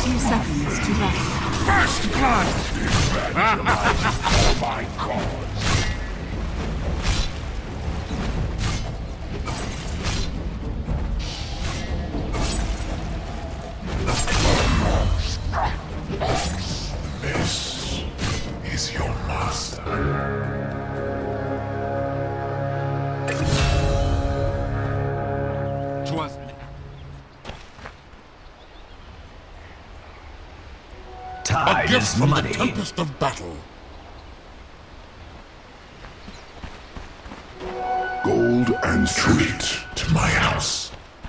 30 seconds to battle. First blood! For my cause. This is your master. A gift from the tempest of battle. Gold and treat to my house.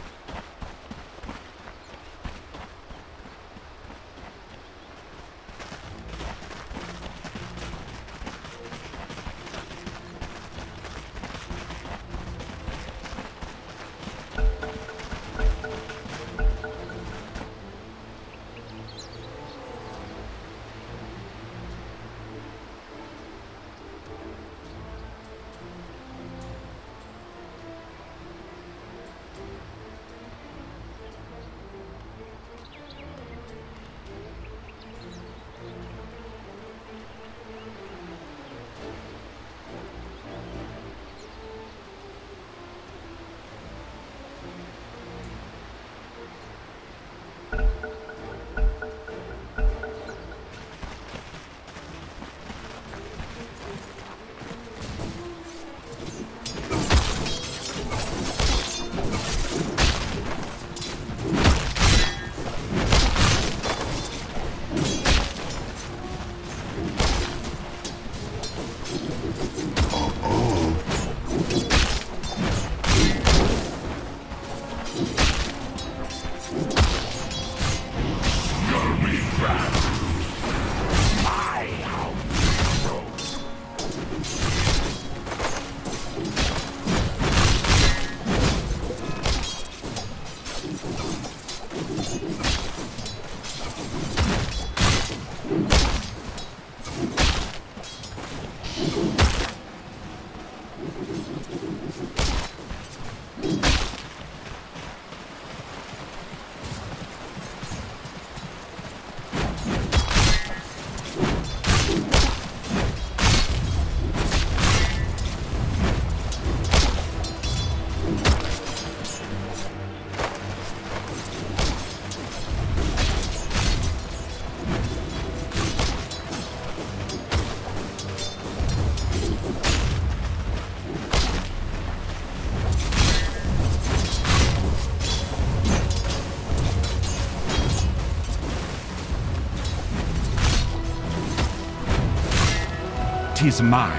Tis mine.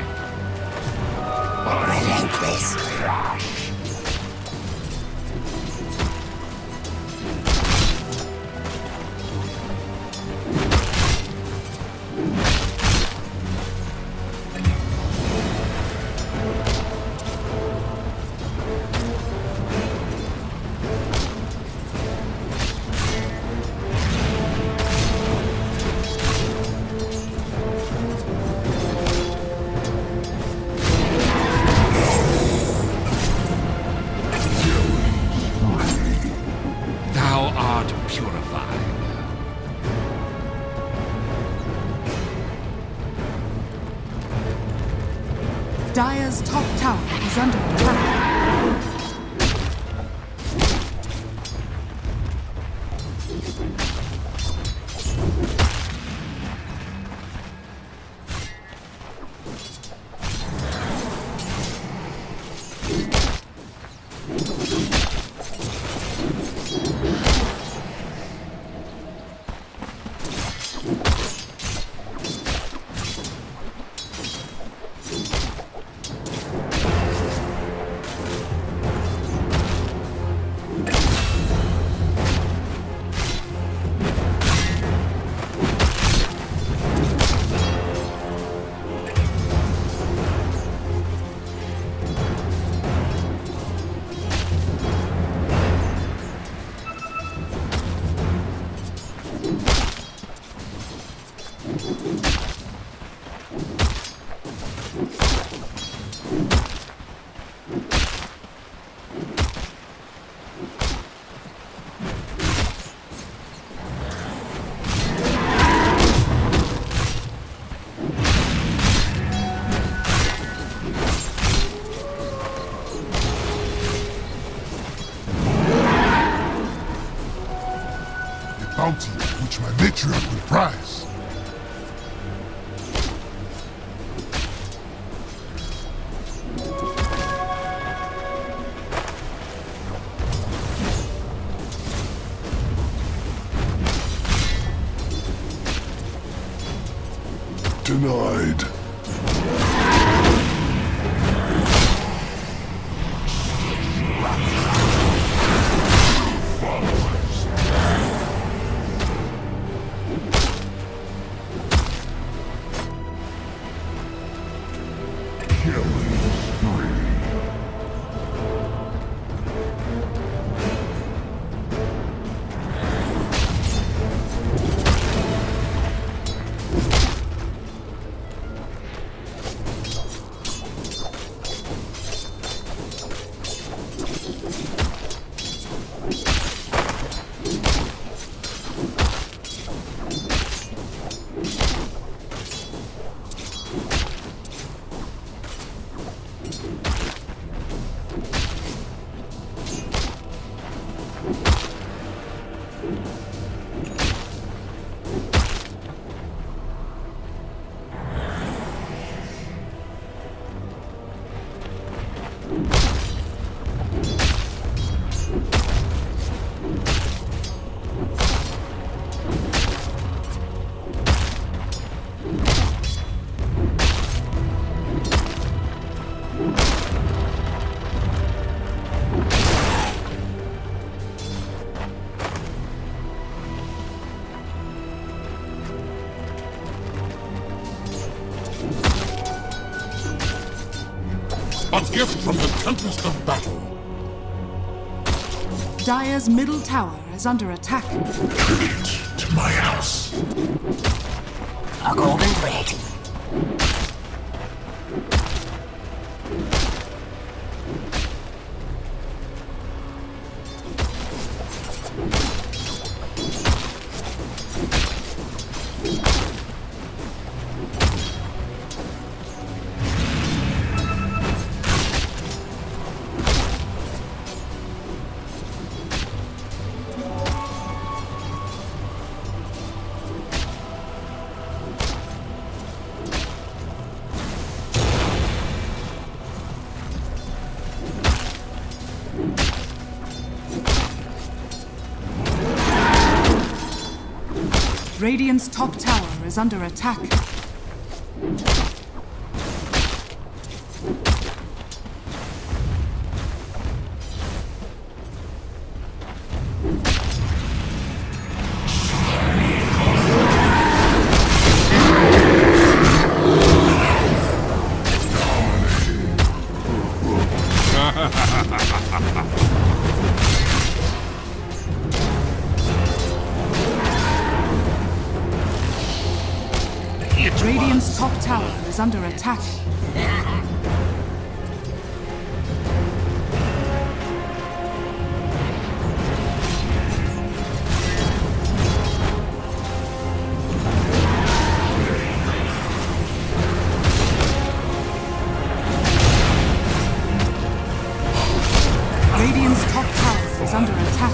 Relentless. Dire's top tower is under attack. bounty which my matriarch will prize. Denied. A gift from the tempest of battle. Dire's middle tower is under attack. Tribute to my house. A golden thread. Radiant's top tower is under attack. Radiant's top tower is under attack. Radiant's top tower is under attack.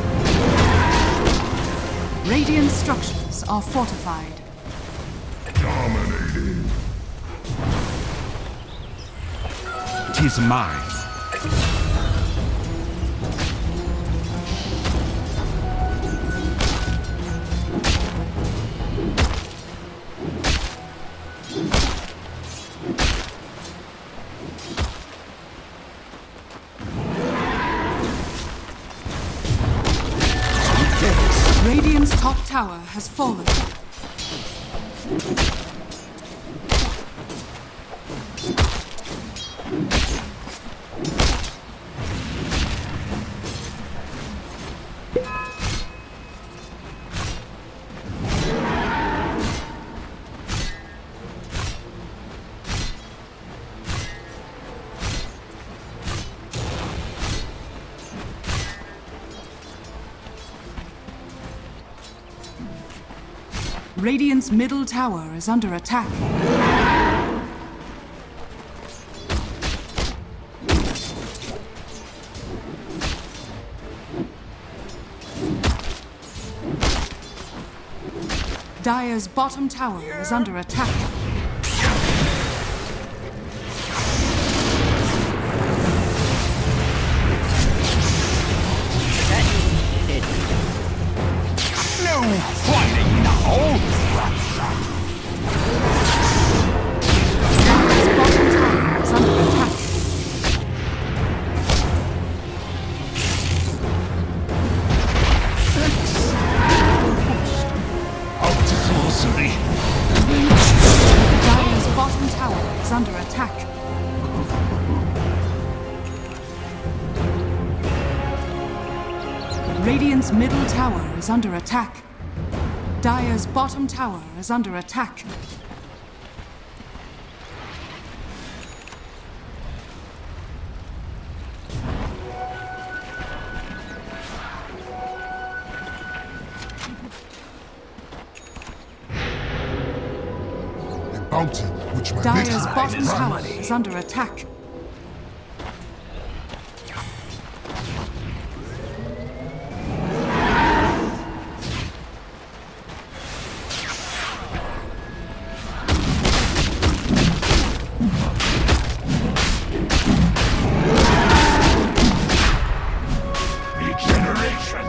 Radiant structures are fortified. Dominating. Tis mine. Radiant's top tower has fallen. Radiant's middle tower is under attack. Dire's bottom tower is under attack. No fighting now! Dire's bottom tower is under attack. Dire's bottom tower is under attack. Radiant's middle tower is under attack. Dire's bottom tower is under attack. Bounty, which my Dire's maker bottom tower money. is under attack. Regeneration!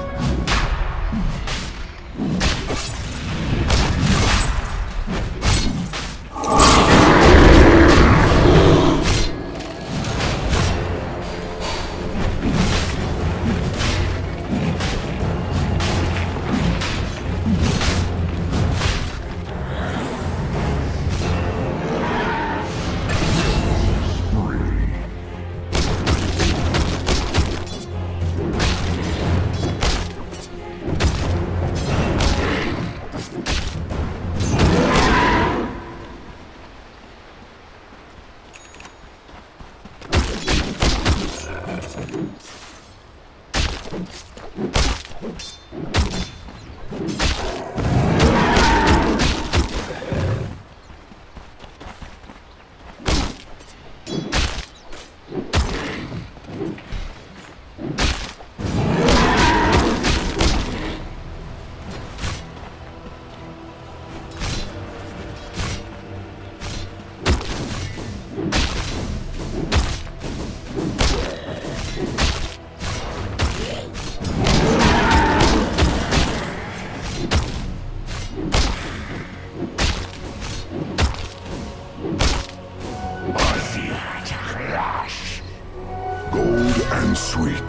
gold and sweet.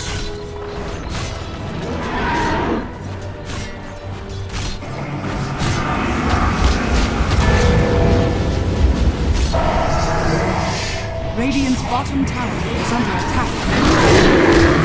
Radiant's bottom tower is under attack.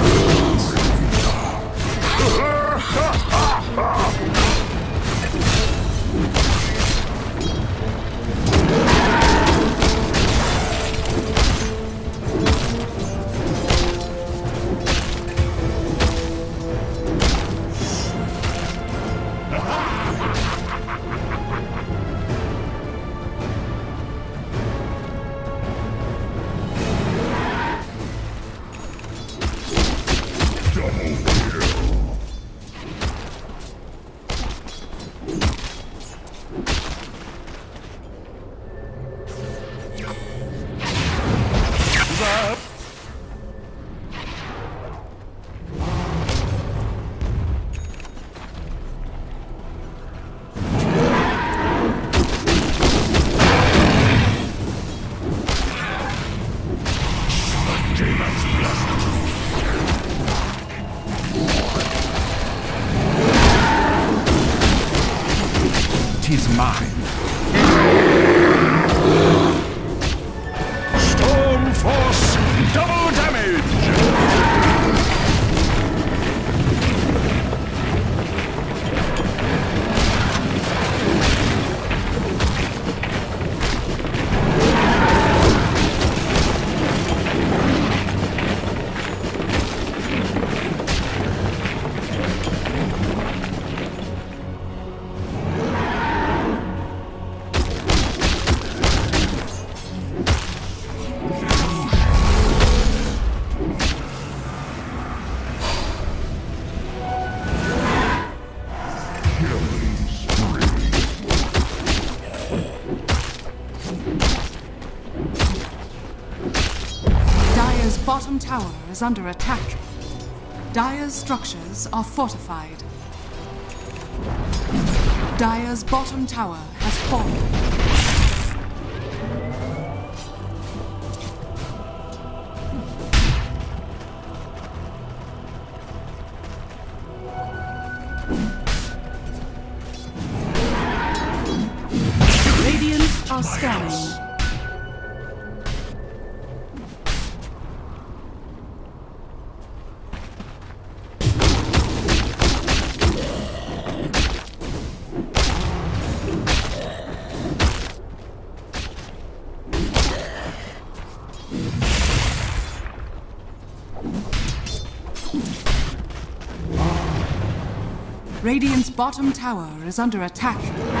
Tis mine. Storm Force, double damage! tower is under attack. Dire's structures are fortified. Dire's bottom tower has fallen. Radiant are scanning. Radiant's bottom tower is under attack.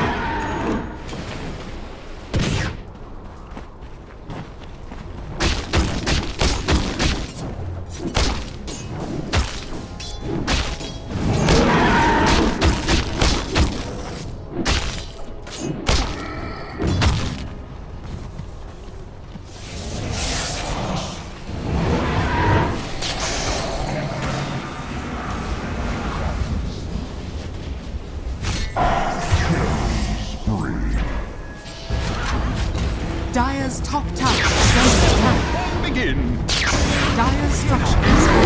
Dire's top tower is under attack. Begin. Dire's structures are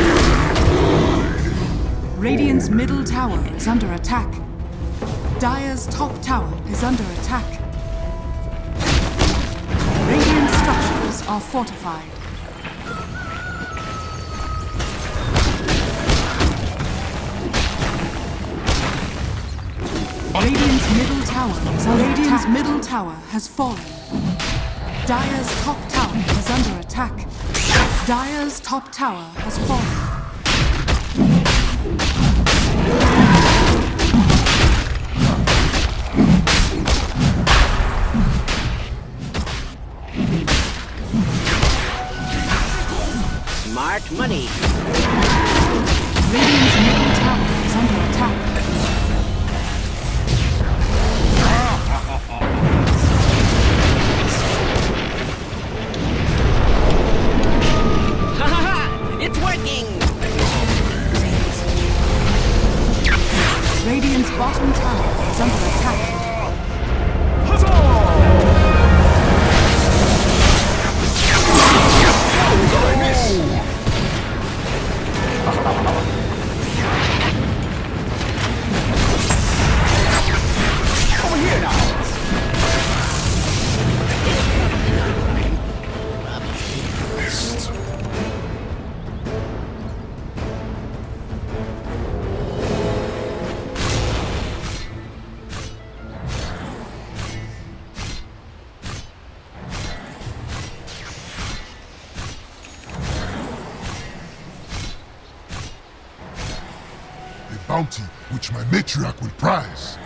fortified. Radiant's middle tower is under attack. Dire's top tower is under attack. Radiant's structures are fortified. Radiant's middle tower is under attack. Radiant's middle tower has fallen. Dire's top tower is under attack. Dire's top tower has fallen. Smart money. Radiant's middle tower is under attack. It's working! Radiant's bottom tower is under attack. Over here now. Bounty which my matriarch will prize.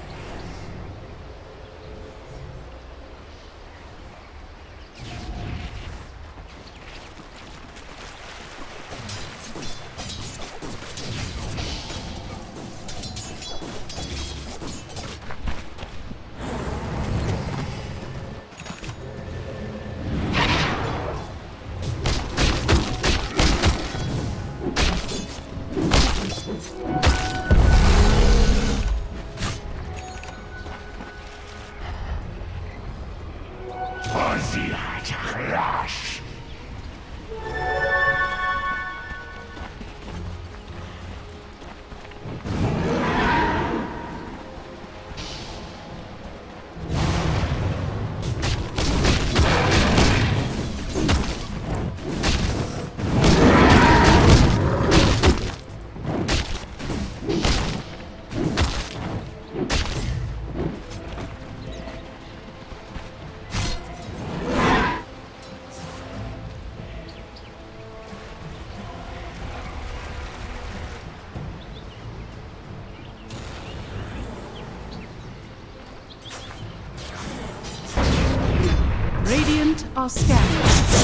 Radiant are scanning.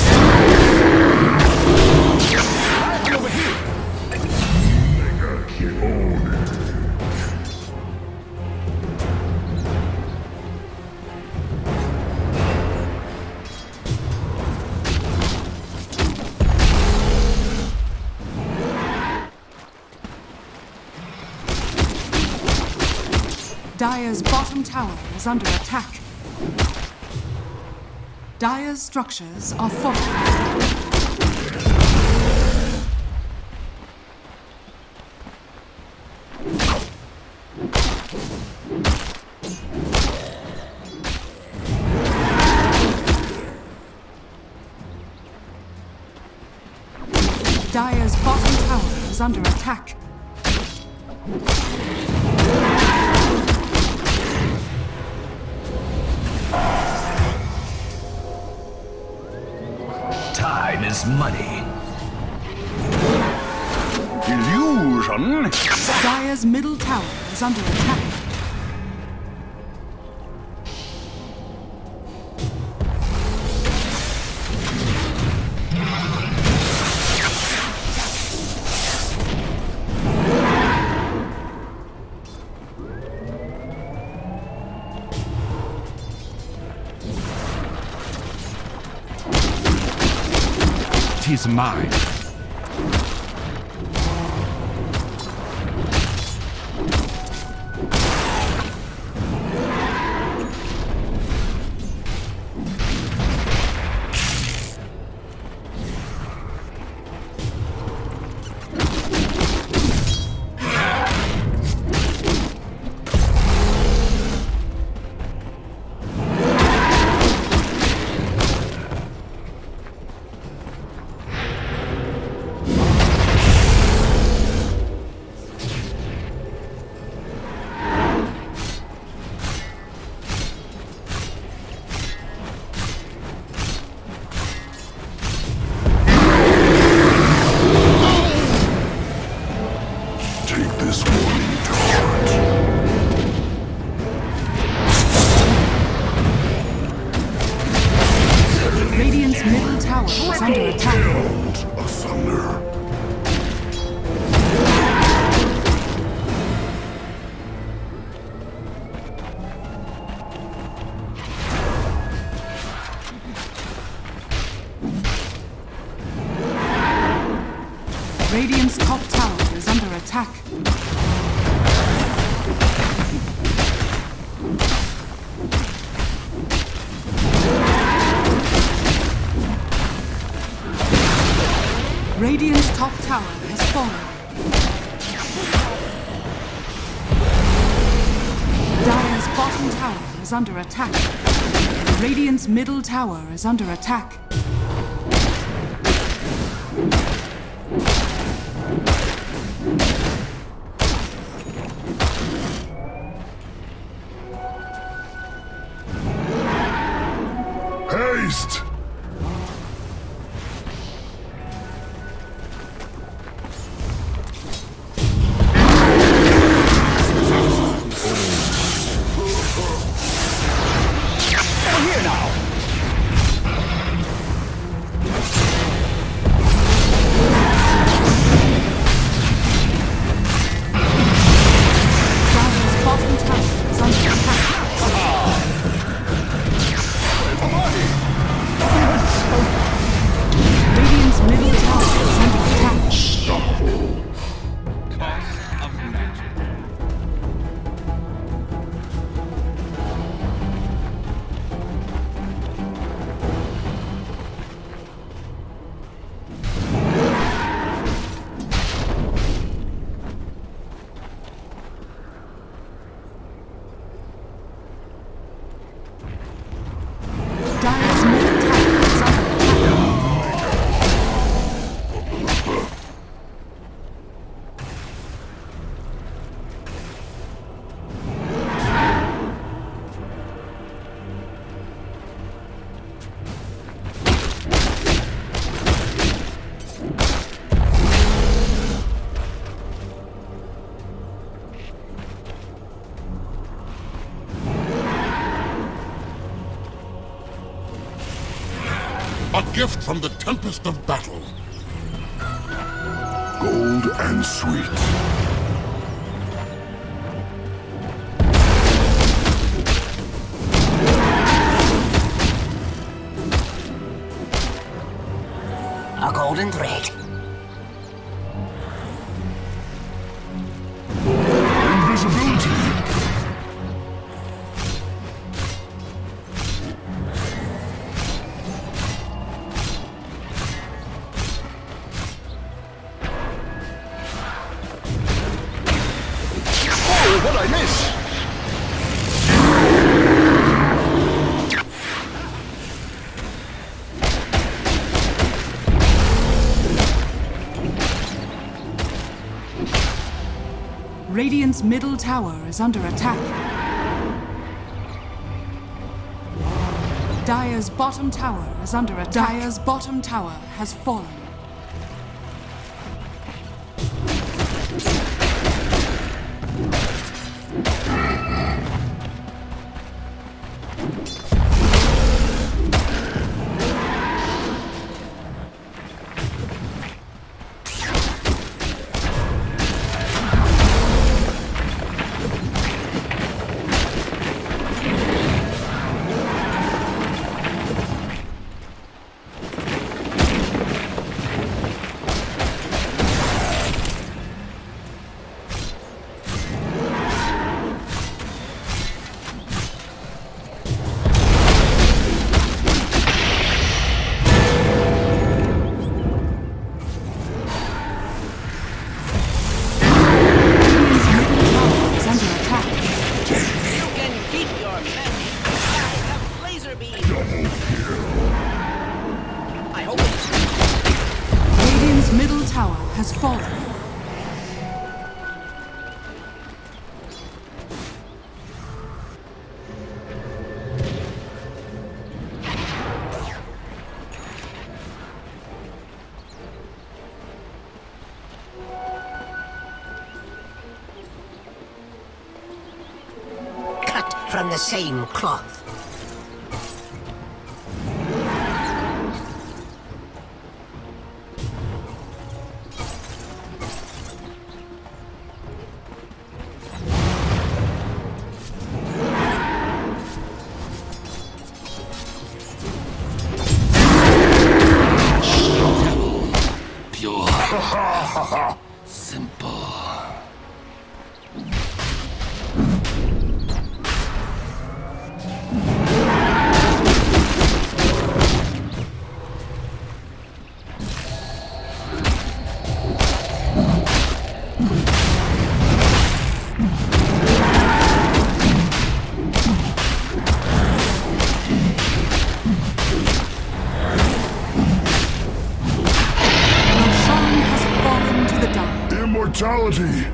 Over here. Dire's bottom tower is under attack. Dire's structures are fortified. Dire's bottom tower is under attack. Time is money. Illusion? Dire's middle tower is under attack. Tis mine. is under attack. Asunder. Radiant's top tower is under attack. Radiant's top tower has fallen. Dire's bottom tower is under attack. Radiant's middle tower is under attack. Haste! A gift from the tempest of battle. Gold and sweet. A golden thread. Invisibility. What'd I miss? Radiant's middle tower is under attack. Dire's bottom tower is under attack. Dire's bottom tower has fallen. Has fallen. Cut from the same cloth. Simple. Immortality!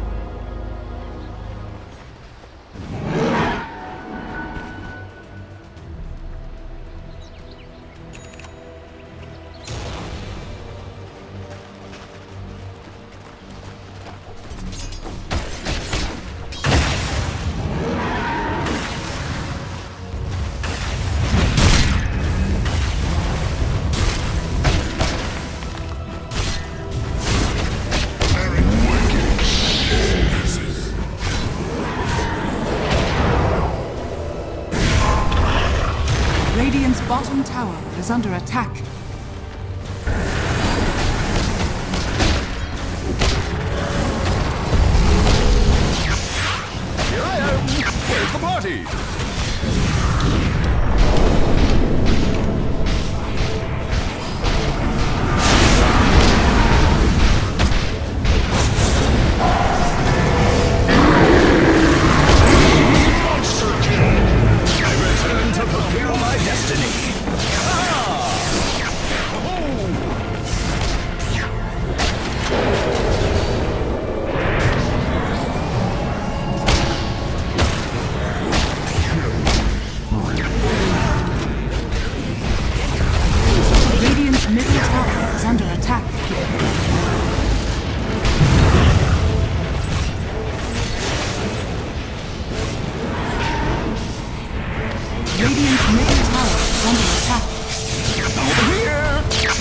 Radiant's bottom tower is under attack. Here I am! Where's the party? Radiant's middle tower is under attack. Over here!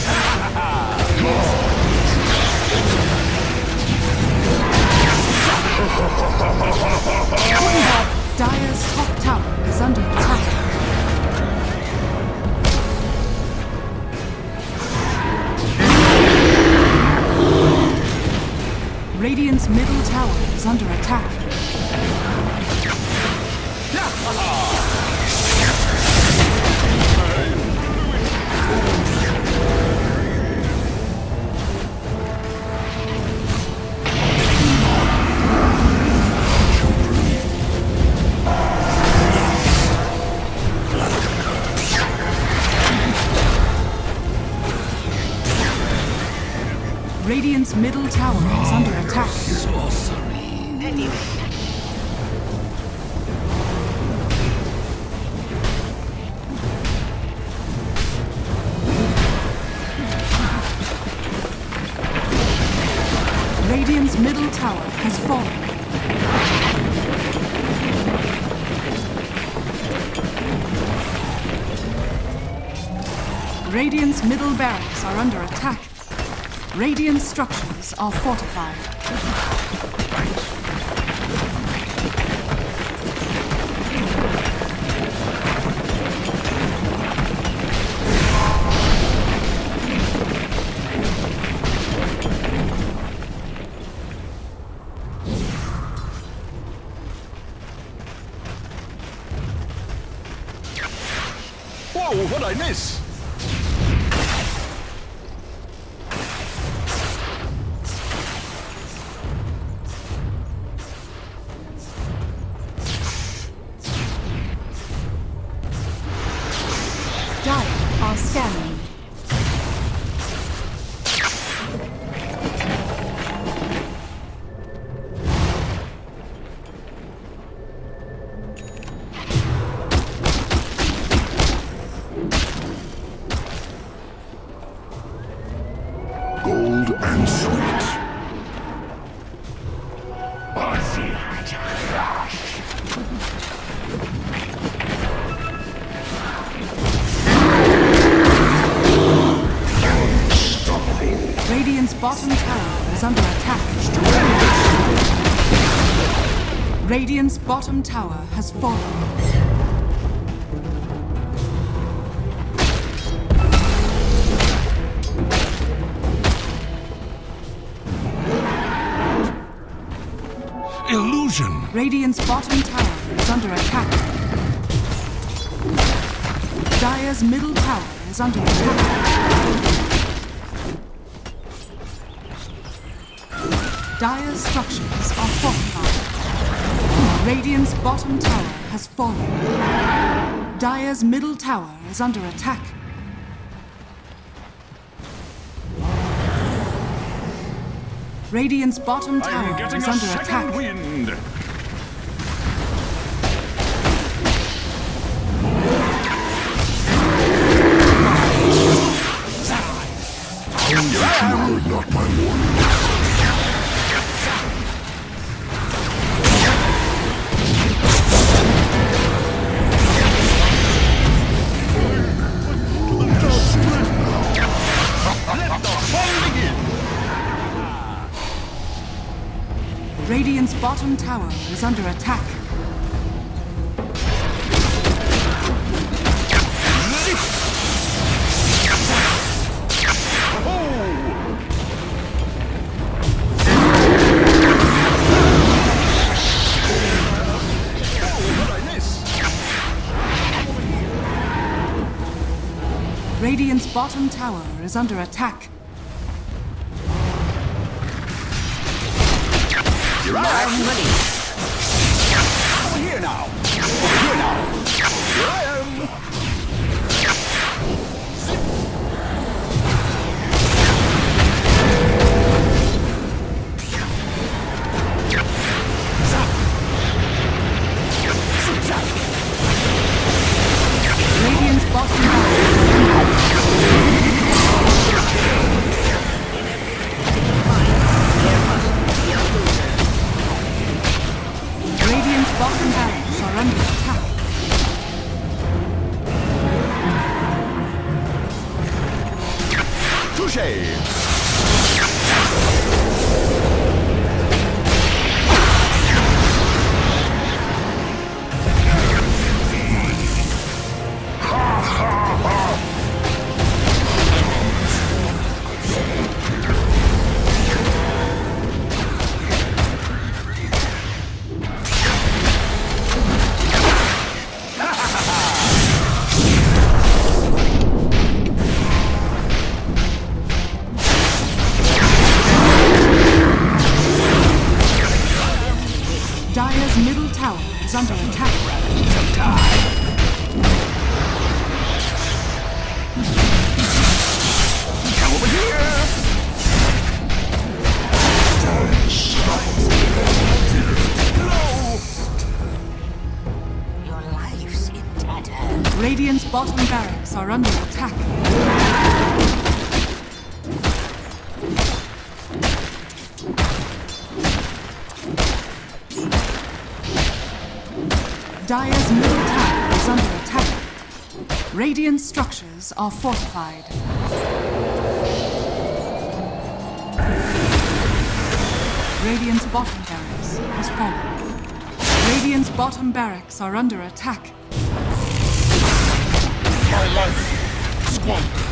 Dire's top tower is under attack. Radiant's middle tower is under attack. Radiant's middle tower is under attack. Radiant's middle tower has fallen. Radiant's middle barracks are under attack. Radiant structures are fortified. Whoa, what'd I miss? Dire are scanning. Gold and sweet. Radiant's bottom tower is under attack. Radiant's bottom tower has fallen. Illusion! Radiant's bottom tower is under attack. Dire's middle tower is under attack. Dire's structures are fortified. Radiant's bottom tower has fallen. Dire's middle tower is under attack. Radiant's bottom I'm tower getting is a under second attack. wind! You heard not my warning. Let the fun begin! Radiant's bottom tower is under attack. Radiant's bottom tower is under attack. Here I am! Over here now! Over here now! Here I am! Radiant's bottom tower. Radiant's bottom barracks are under attack. Touché! Dire's middle tower is under attack. Come over here! Radiant's bottom barracks are under attack. Dire's middle tower is under attack. Radiant structures are fortified. Radiant's bottom barracks has fallen. Radiant's bottom barracks are under attack. My life squandered.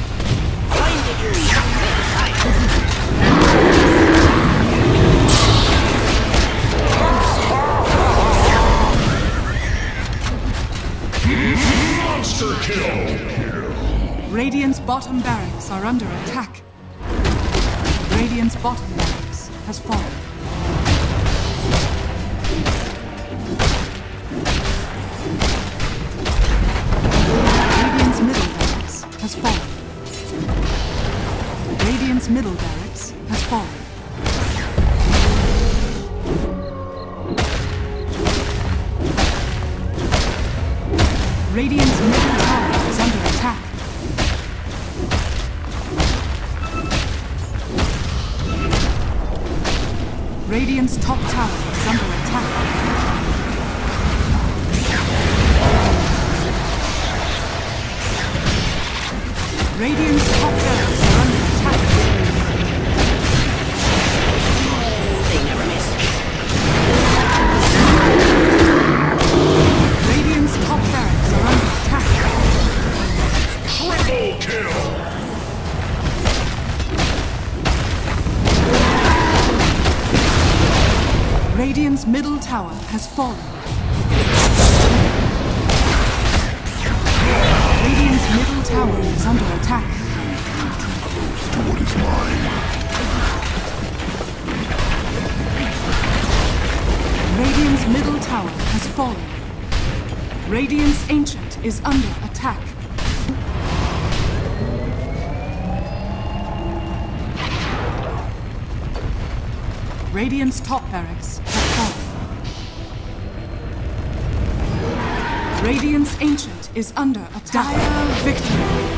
Monster kill! Radiant's bottom barracks are under attack. Radiant's bottom barracks has fallen. Radiant's middle barracks has fallen. Radiant's middle barracks has fallen. Radiant's middle tower is under attack. Radiant's top tower is under attack. Radiant's top barracks are under attack. They never miss. Radiant's top barracks are under attack. Triple kill! Radiant's middle tower has fallen. Radiant's middle tower is under attack. To what is mine. Radiant's middle tower has fallen. Radiant's ancient is under attack. Radiant's top barracks have fallen. Radiant's ancient is under attack. Dire victory.